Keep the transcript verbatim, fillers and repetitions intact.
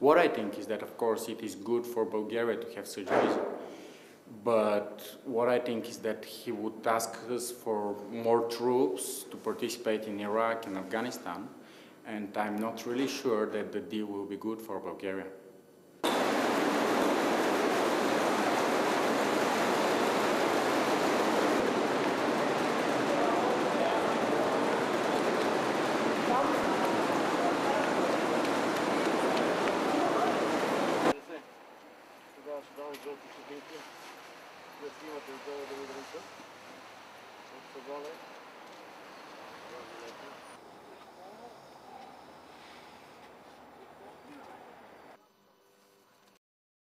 What I think is that, of course, it is good for Bulgaria to have such visa. But what I think is that he would ask us for more troops to participate in Iraq and Afghanistan, and I'm not really sure that the deal will be good for Bulgaria. Ще дам жълти сединки, да снимате отдолу да ви донесат. От събоне.